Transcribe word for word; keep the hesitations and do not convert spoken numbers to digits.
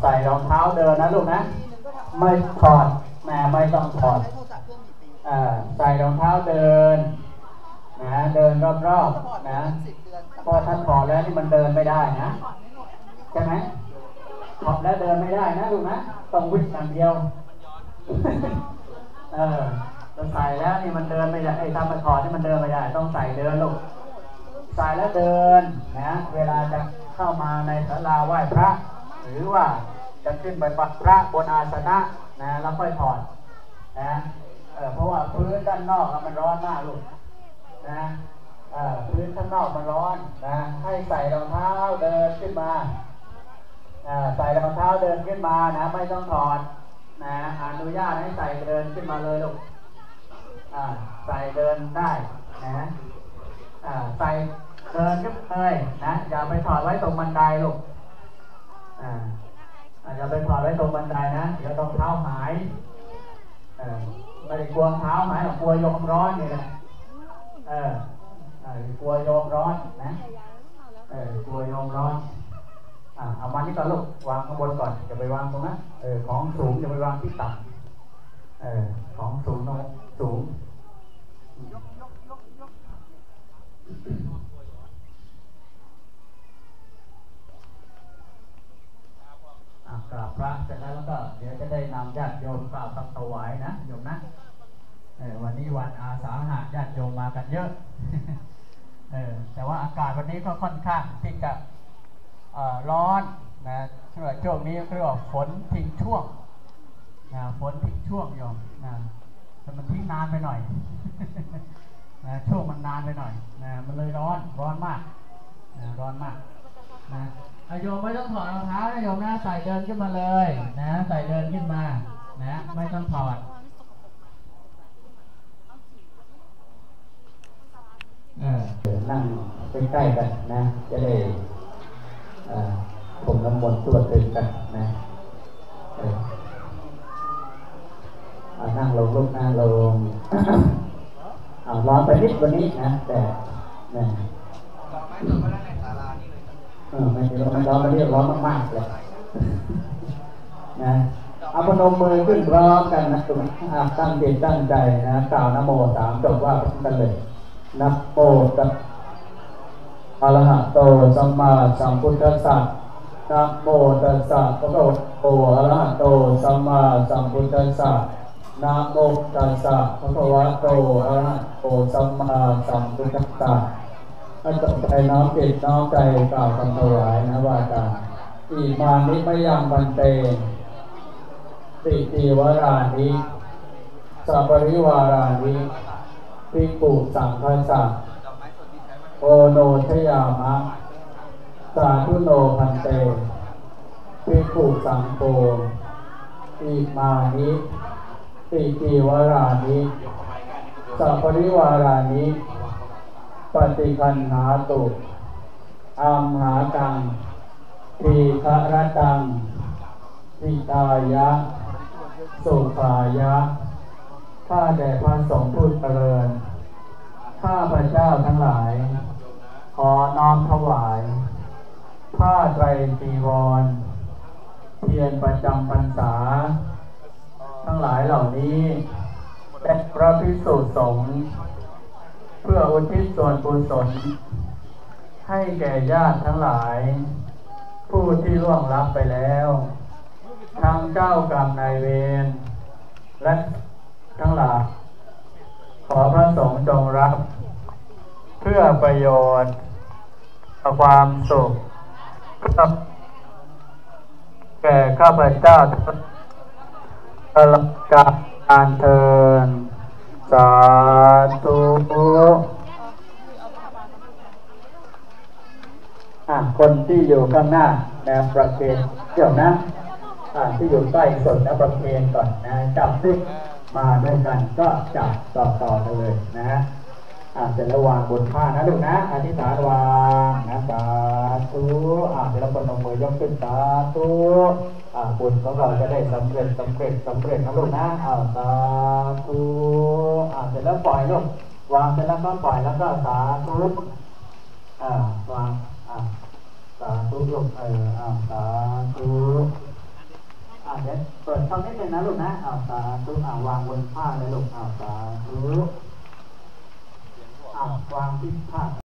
ใส่รองเท้าเดินนะลูกนะไม่ถอดแม่ไม่ต้องถอดใส่รองเท้าเดินนะเดินรอบๆนะพอท่านถอดแล้วนี่มันเดินไม่ได้นะใช่ไหมถอดแล้วเดินไม่ได้นะลูกนะต้องวิ่งอย่างเดียวเออเราใส่แล้วนี่มันเดินไม่ได้ไอ้ทำมาถอดนี่มันเดินไม่ได้ต้องใส่เดินลูกใส่แล้วเดินนะเวลาจะเข้ามาในศาลาไหว้พระหรือว่าจะขึ้นไปปักพระบนอาสนะนะแล้วค่อยถอดนะเออเพราะว่าพื้นด้านนอกมันร้อนมากลูกนะเออพื้นข้างนอกมันร้อนนะให้ใส่รองเท้าเดินขึ้นมาใส่รองเท้าเดินขึ้นมานะไม่ต้องถอดนะอนุญาตให้ใส่เดินขึ้นมาเลยลูกใส่เดินได้นะใส่เดินขึ้นเลยนะอย่าไปถอดไว้ตรงบันไดลูกอย่าไปถอดไว้ตรงบันไดนะเดี๋ยวรองเท้าหายไม่ได้กลัวเท้าหายหรอกกลัวโยมร้อนนี่แหละเออกลัวโยมร้อนนะเออกลัวโยมร้อนอ่าเอามานี่ก่อนลูกวางข้างบนก่อนอย่าไปวางตรงนั้นเออของสูงอย่าไปวางที่ต่ำเออของสูงตรงสูงกราบพระเสร็จแล้วแล้วก็เดี๋ยวจะได้นำญาติโยมกล่าวคำถวายนะโยมนะวันนี้วันอาสาฬหะญาติโยมมากันเยอะเออแต่ว่าอากาศวันนี้ก็ค่อนข้างที่จะร้อนนะช่วงนี้เรียกว่าฝนทิ้งช่วงนะฝนทิ้งช่วงโยมนะแต่มันทิ้งนานไปหน่อยนะช่วงมันนานไปหน่อยนะมันเลยร้อนร้อนมากนะร้อนมากนะโยมไม่ต้องถอดรองเท้านะโยมนะใส่เดินขึ้นมาเลยนะใส่เดินขึ้นมานะไม่ต้องถอดเออนั่งใกล้ๆกันนะจะได้ผมน้ำมนต์สวดถึงกันนะเออนั่งลงลุกนั่งลงเอาร้อนไปนิดวันนี้นะแต่นะเออไม่ร้อนไม่ร้อนไม่เรียกร้อนมากๆเลยนะเอาพนมมือขึ้นพร้อมกันนะตรงตั้งจิตตั้งใจนะกล่าวนะโมสามจบว่าพร้อมกันเลยนะโมตัสอะระหะโตสัมมาสัมพุทธัสสะนะโมตัสสะภะคะวะโตอะระหะโตสัมมาสัมพุทธัสสะนะโมตัสสะภะคะวะโตอะระหะโตสัมมาสัมพุทธัสสะให้ตั้งใจน้อมจิตน้อมใจกล่าวคำถวายนะว่าการอิมานิมยังบันเตติติวรานิสัพปริวารานิภิกขุสังฆัสสะโอโนชยามะสาธุโนพันเตภิกขุสังโฆอิมานิติติวรานิสัพปริวารานิปฏิคันหาตุอัมหากังทีฆรตังทิตายะสุขายะข้าแต่พระสงฆ์ผู้เจริญข้าพระเจ้าทั้งหลายขอน้อมถวายผ้าไตรจีวรเทียนประจำพรรษาทั้งหลายเหล่านี้แด่พระภิกษุสงฆ์เพื่ออุทิศส่วนกุศลให้แก่ญาติทั้งหลายผู้ที่ล่วงลับไปแล้วทั้งเจ้ากรรมนายเวรและทั้งหลายขอพระสงฆ์จงรับเพื่อประโยชน์ความสุขแก่ข้าพเจ้าตลอดกาลเทินสาธุคนที่อยู่ข้างหน้านะประเคนเดี๋ยวนะที่อยู่ใกล้สุดนะประเคนก่อนนะจับซิมาด้วยกันก็จับต่อต่อกันเลยนะฮะเสร็จแล้ววางบนผ้านะลูกนะอธิษฐานวางนะสาธุเสร็จแล้วปนมือยกขึ้นสาธุบุญของเราจะได้สำเร็จสำเร็จสำเร็จนะลูกนะสาธุเสร็จแล้วปล่อยลูกวางเสร็จแล้วก็ปล่อยแล้วก็สาธุวางสาธุลูกเออสาธุเดี๋ยวเปิดช่องนิดนึงนะลูกนะเอาสาธุอ่าวางบนผ้าเลยลูกเอาสาธุอ่าวางที่ผ้า